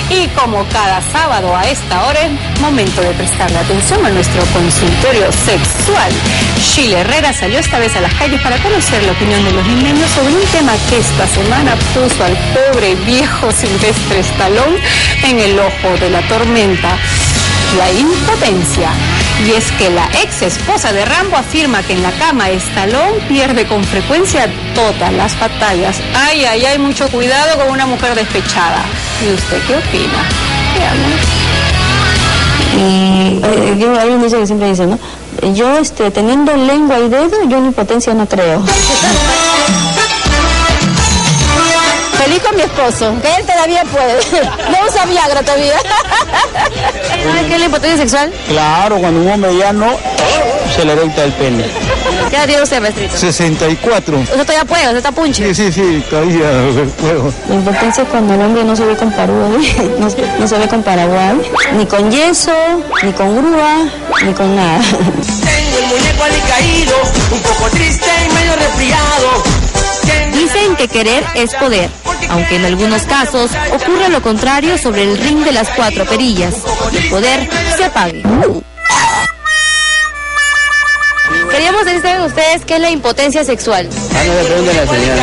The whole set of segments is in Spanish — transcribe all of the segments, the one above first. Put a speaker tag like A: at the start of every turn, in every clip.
A: Y como cada sábado a esta hora, es momento de prestarle atención a nuestro consultorio sexual. Sheila Herrera salió esta vez a las calles para conocer la opinión de los limeños sobre un tema que esta semana puso al pobre viejo Sylvester Stallone en el ojo de la tormenta: la impotencia. Y es que la ex esposa de Rambo afirma que en la cama Stallone pierde con frecuencia todas las batallas. Ay, ay, ay, mucho cuidado con una mujer despechada. ¿Y usted qué opina? Veamos.
B: Hay un dicho que siempre dice, ¿no? Yo, teniendo lengua y dedo, yo en impotencia no creo. Feliz con mi esposo, que él todavía puede. No usa Viagra todavía. ¿Sabes qué es la impotencia sexual?
C: Claro, cuando un hombre ya no se le erecta el pene.
B: ¿Qué edad tiene usted, maestrito?
C: 64.
B: ¿Usted todavía puede? ¿Usted está punche?
C: Sí, todavía puedo.
B: La impotencia es cuando el hombre no se ve con Paraguay, no se ve con Paraguay, ni con yeso, ni con grúa, ni con nada.
D: Tengo el muñeco alicaído, un poco triste y medio resfriado.
E: Dicen que querer es poder, aunque en algunos casos ocurre lo contrario sobre el ring de las cuatro perillas. El poder se apague.
B: Queríamos decir, ¿saben ustedes qué es la impotencia sexual?
C: No le pregunten a la señora.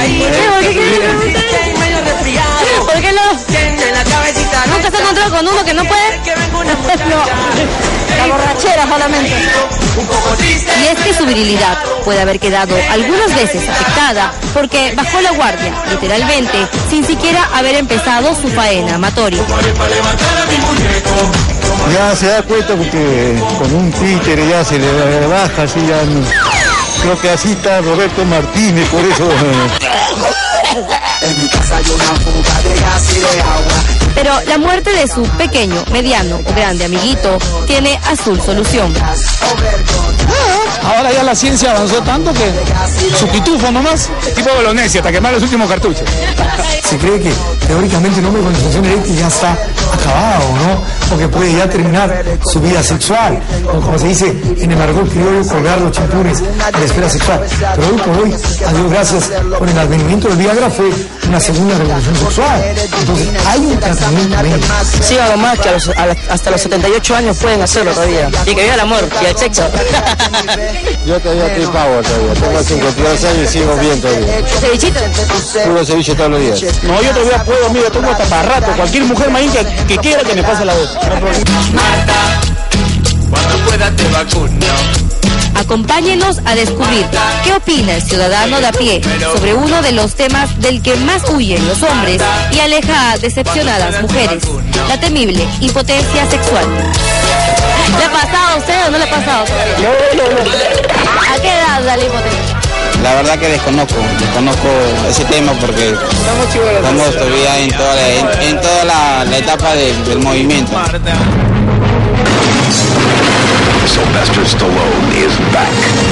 B: ¿Por qué no? ¿Nunca se ha encontrado con uno que no puede? No, la borrachera solamente.
E: Y es que su virilidad puede haber quedado algunas veces afectada porque bajó la guardia, literalmente, sin siquiera haber empezado su faena amatoria.
C: Ya se da cuenta porque con un títere ya se le baja, así ya no. Creo que así está Roberto Martínez, por eso.
D: En mi casa hay una fuga de gas y de agua.
E: Pero la muerte de su pequeño, mediano o grande amiguito tiene Azul solución.
C: Ahora ya la ciencia avanzó tanto que su pitufo nomás, tipo bolonesia, hasta quemar los últimos cartuchos.
F: Se cree que teóricamente un hombre con disfunción eréctil ya está acabado, ¿no? Porque puede ya terminar su vida sexual, o como se dice en el argot criollo, colgar los chimpunes de la esfera sexual. Pero hoy por hoy, a Dios gracias, con el advenimiento del Viagra fue una segunda revolución sexual. Entonces hay un tratamiento médico.
G: Sí, algo más que hasta los 78 años pueden hacerlo todavía. Y que viva el amor y el sexo.
C: Yo todavía estoy pavo todavía, tengo 52 años y sigo bien todavía.
B: ¿Cevichito?
C: Puro ceviche todos los días.
G: No, yo todavía puedo, mira, tengo hasta para rato. Cualquier mujer maíz que quiera que me pase la voz.
D: Marta, cuando pueda te vacuno.
E: Acompáñenos a descubrir qué opina el ciudadano de a pie sobre uno de los temas del que más huyen los hombres y aleja a decepcionadas mujeres: la temible impotencia sexual.
B: ¿Le ha pasado a usted o no le ha pasado? No. ¿A qué edad da la impotencia?
H: La verdad que desconozco ese tema porque estamos todavía en toda la etapa del movimiento.
I: Sylvester Stallone is back.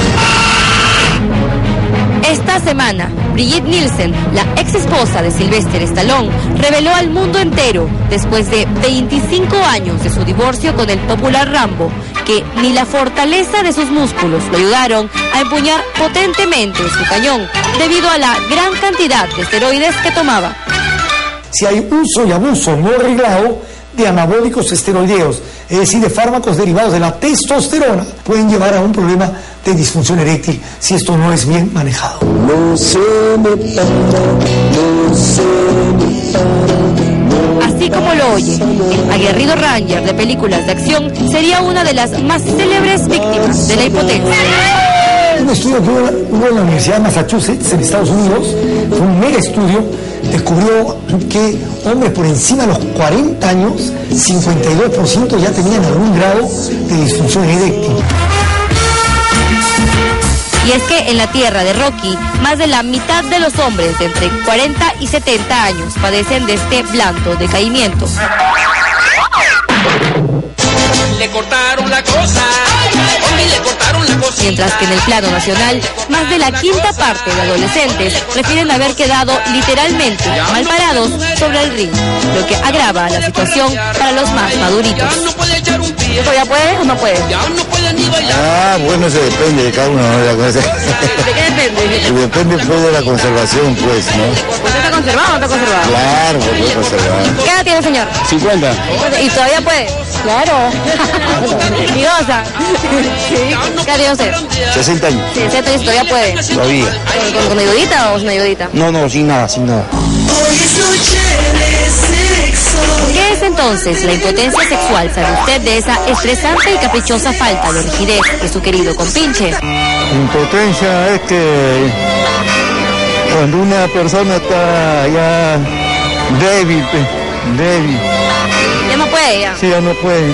E: Esta semana, Brigitte Nielsen, la ex esposa de Sylvester Stallone, reveló al mundo entero, después de 25 años de su divorcio con el popular Rambo, que ni la fortaleza de sus músculos lo ayudaron a empuñar potentemente su cañón, debido a la gran cantidad de esteroides que tomaba.
F: Si hay uso y abuso no reglado de anabólicos esteroideos, es decir, de fármacos derivados de la testosterona, pueden llevar a un problema de disfunción eréctil si esto no es bien manejado.
E: Así como lo oye, el aguerrido Ranger de películas de acción sería una de las más célebres víctimas de la impotencia.
F: Un estudio que hubo en la Universidad de Massachusetts, en Estados Unidos, fue un mega estudio, descubrió que hombres por encima de los 40 años, 52% ya tenían algún grado de disfunción eréctil.
E: Y es que en la tierra de Rocky, más de la mitad de los hombres de entre 40 y 70 años padecen de este blando decaimiento.
D: Le cortaron la cosa, le cortaron la cosa.
E: Mientras que en el plano nacional, más de la quinta parte de adolescentes refieren haber quedado literalmente mal parados sobre el ring, lo que agrava la situación para los más maduritos.
B: ¿Todavía puede o no puede?
C: Bueno, eso depende de cada uno, ¿no?
B: ¿De qué depende?
C: Depende pues de la conservación, pues, ¿no?
B: ¿Usted está
E: conservado o no está conservado?
J: Claro, porque conservado.
E: ¿Qué edad tiene el señor?
J: 50.
E: ¿Y todavía puede?
B: Claro.
E: ¿Y goza? ¿Qué edad tiene usted?
J: 60 años.
E: 60 años, todavía puede.
J: Todavía.
E: ¿Con ayudita o sin ayudita?
J: No, sin nada.
E: ¿Qué es entonces la impotencia sexual? ¿Sabe usted de esa estresante y caprichosa falta de rigidez de su querido compinche?
C: Impotencia es que cuando una persona está ya débil.
E: Ya no puede, ya.
C: Sí, ya no puede.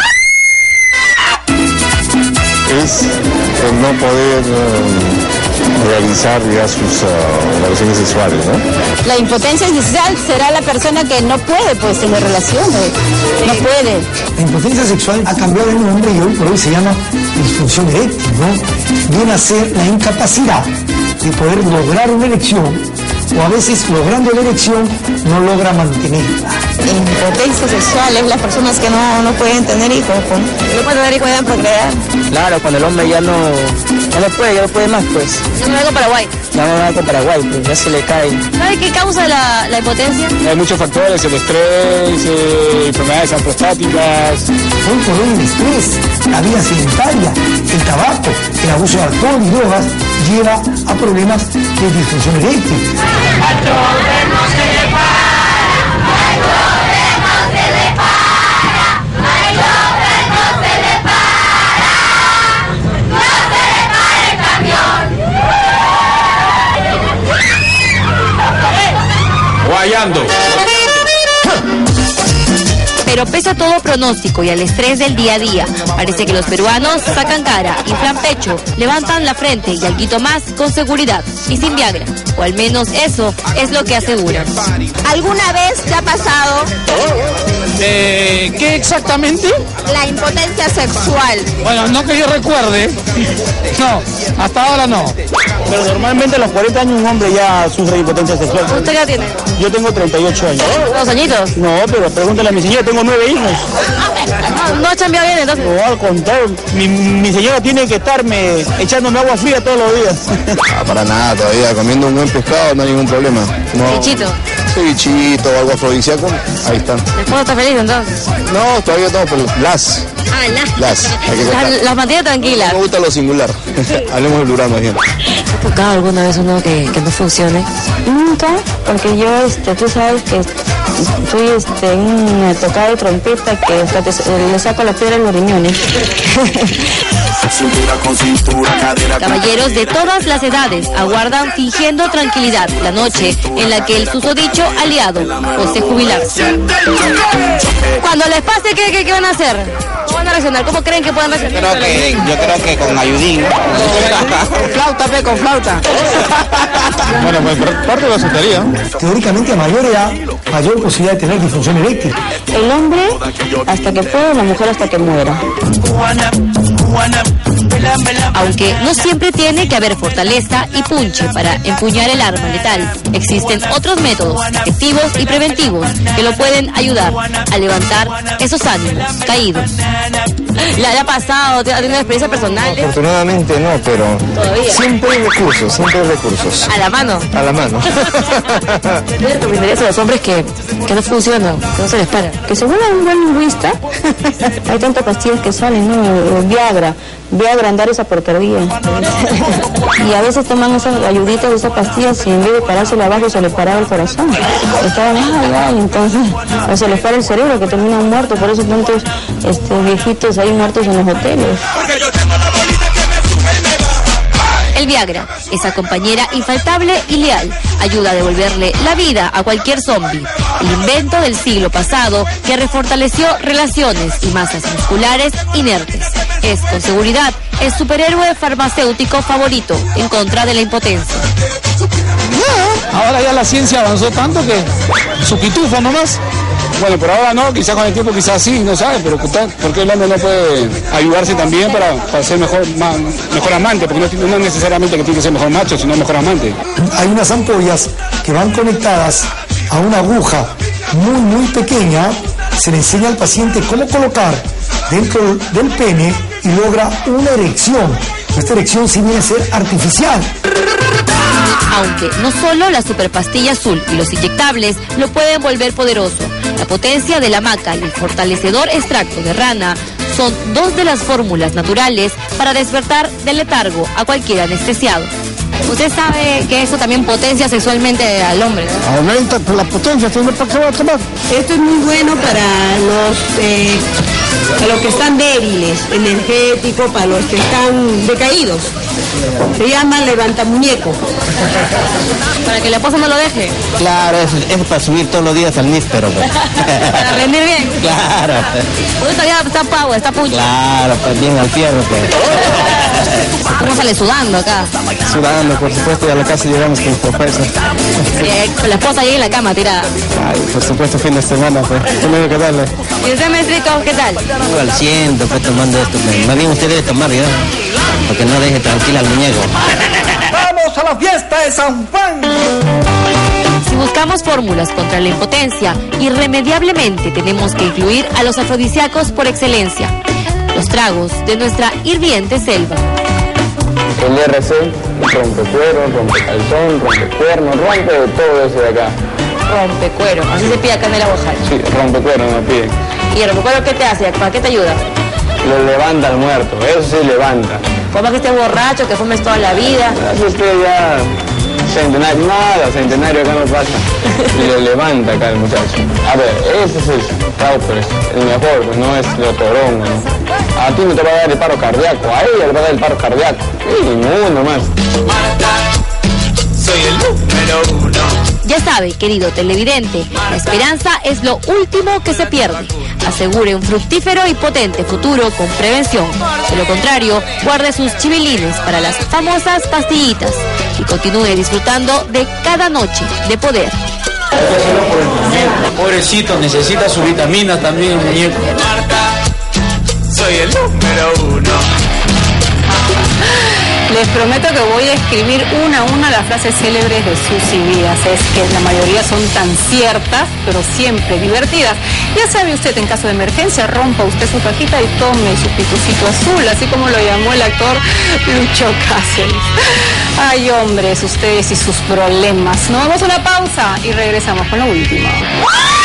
J: Es el no poder realizar ya sus relaciones sexuales, ¿no?
B: La impotencia sexual será la persona que no puede pues tener relaciones, no puede.
F: La impotencia sexual ha cambiado de nombre y hoy por hoy se llama disfunción eréctil, ¿no? Viene a ser la incapacidad de poder lograr una erección, o a veces logrando la erección no logra mantenerla.
B: Impotencia sexual es las personas que no pueden tener hijos, no pueden tener hijos, pueden procrear.
G: Claro, cuando el hombre ya no puede más, pues.
E: Yo me vengo a Paraguay.
G: Ya no va con Paraguay, pues ya se le cae.
E: ¿Sabe qué causa la impotencia?
J: Hay muchos factores, el estrés, enfermedades prostáticas.
F: Hoy por hoy el estrés, la vida sedentaria, el tabaco, el abuso de alcohol y drogas lleva a problemas de disfunción eréctil.
J: Guayando.
E: Pero pese a todo pronóstico y al estrés del día a día, parece que los peruanos sacan cara, inflan pecho, levantan la frente y alguito más con seguridad y sin Viagra. O al menos eso es lo que aseguran.
B: ¿Alguna vez te ha pasado
J: ¿Qué exactamente?
B: la impotencia sexual?
J: Bueno, no que yo recuerde. No, hasta ahora no. Pero normalmente a los 40 años un hombre ya sufre de impotencia sexual.
E: ¿Usted qué tiene?
J: Yo tengo 38 años.
E: ¿2 añitos?
J: No, pero pregúntale a mi señora, tengo 9 hijos.
E: No ha cambiado bien entonces.
J: No, al contrario, mi señora tiene que estarme echándome agua fría todos los días.
K: Para nada, todavía comiendo un buen pescado no hay ningún problema. No.
E: Bichito.
K: Cevichito o algo afrodisíaco, ahí están.
E: ¿El esposo está feliz entonces?
K: No, todavía no, pero las.
E: Las mantiene tranquilas.
K: Me gusta lo singular. Hablemos del plural más bien.
L: ¿Ha tocado alguna vez uno que no funcione?
B: Nunca, porque yo, tú sabes que estoy en una tocada de trompeta que hasta le saco la piedra en los riñones.
E: Caballeros de todas las edades aguardan fingiendo tranquilidad la noche en la que el susodicho aliado posee jubilarse. Cuando les pase, ¿qué van a hacer? ¿Cómo van a reaccionar? ¿Cómo creen que puedan reaccionar?
H: Yo creo que con ayudín.
G: Con flauta.
K: Bueno, pues parte de la soltería.
F: Teóricamente a mayor edad, mayor posibilidad de tener disfunción eréctil.
B: El hombre hasta que puede, la mujer hasta que muera.
E: Aunque no siempre tiene que haber fortaleza y punche para empuñar el arma letal, existen otros métodos efectivos y preventivos que lo pueden ayudar a levantar esos ánimos caídos. ¿Le ha pasado? ¿Ha tenido una experiencia personal?
K: Afortunadamente no, pero
E: ¿Todavía?
K: siempre hay recursos.
E: ¿A la mano?
K: A la mano.
L: ¿Qué le recomendarías a los hombres que no funcionan, que no se les para?
B: Que se vuelva un buen lingüista. Hay tantas pastillas que salen, ¿no? Viagra, andar esa porquería. Y a veces toman esas ayuditas de esas pastillas y en vez de parárselo abajo se les paraba el corazón. Estaban, entonces, o se les para el cerebro que terminan muertos, por eso tantos viejitos ahí muertos en los hoteles.
E: El Viagra, esa compañera infaltable y leal, ayuda a devolverle la vida a cualquier zombie. El invento del siglo pasado que refortaleció relaciones y masas musculares inertes. Es, con seguridad, el superhéroe farmacéutico favorito en contra de la impotencia.
J: Ahora ya la ciencia avanzó tanto que su pitufo nomás. Bueno, por ahora no, quizás con el tiempo quizás sí, no sabe, pero ¿por qué el hombre no puede ayudarse también para ser mejor amante? Porque no necesariamente que tiene que ser mejor macho, sino mejor amante.
F: Hay unas ampollas que van conectadas a una aguja muy pequeña. Se le enseña al paciente cómo colocar dentro del pene y logra una erección. Esta erección sí viene a ser artificial.
E: Aunque no solo la superpastilla azul y los inyectables lo pueden volver poderoso, la potencia de la maca y el fortalecedor extracto de rana son dos de las fórmulas naturales para despertar del letargo a cualquier anestesiado. Usted sabe que eso también potencia sexualmente al hombre, ¿no?
C: Aumenta la potencia, ¿para qué va a tomar?
M: Esto es muy bueno para los que están débiles, energético, para los que están decaídos. Se llama levantamuñeco.
E: Para que la esposa no lo deje.
N: Claro, es para subir todos los días al níspero. Pues.
E: Para rendir bien.
N: Claro.
E: Usted todavía está pavo, está pucho.
N: Claro, pues bien al fierro. Pues.
E: ¿Cómo sale sudando acá?
N: Sudando, por supuesto, y a la casa llegamos con profesor.
E: La esposa ahí en la cama tirada.
N: Ay, por supuesto, fin de semana, pues. Tengo que darle.
E: ¿Y usted, maestrito, qué tal?
N: Al 100, pues tomando esto. Más bien usted debe tomar ya, porque no deje tranquila al muñeco.
D: ¡Vamos a la fiesta de San Juan!
E: Si buscamos fórmulas contra la impotencia, irremediablemente tenemos que incluir a los afrodisíacos por excelencia, los tragos de nuestra hirviente selva.
O: El RC rompe cuero, rompe calzón, rompe cuerno, rompe de todo eso de acá.
E: Rompe cuero, así se pide acá en el Aguajal.
O: Sí, rompe cuero me pide.
E: ¿Y el rompe cuero qué te hace? ¿Para qué te ayuda?
O: Lo levanta al muerto, eso sí levanta.
E: Como que estés borracho, que fumes toda la vida.
O: Así usted ya centenario, nada, centenario acá no pasa. Y lo levanta acá el muchacho. A ver, ese es el Cowper, el mejor, pues no es lo torongo, ¿no? A ti no te va a dar el paro cardíaco, a ella le va a dar el paro cardíaco. Y ninguno más.
D: Soy el número 1.
E: Ya sabe, querido televidente, la esperanza es lo último que se pierde. Asegure un fructífero y potente futuro con prevención. De lo contrario, guarde sus chivilines para las famosas pastillitas y continúe disfrutando de cada noche de poder.
J: Pobrecito, necesita su vitamina también, muñeco.
D: Soy el número 1.
A: Les prometo que voy a escribir una a una las frases célebres de Susy Díaz. Es que la mayoría son tan ciertas, pero siempre divertidas. Ya sabe usted, en caso de emergencia, rompa usted su cajita y tome su pitucito azul, así como lo llamó el actor Lucho Cáceres. Ay, hombres, ustedes y sus problemas. Nos vamos a una pausa y regresamos con lo último.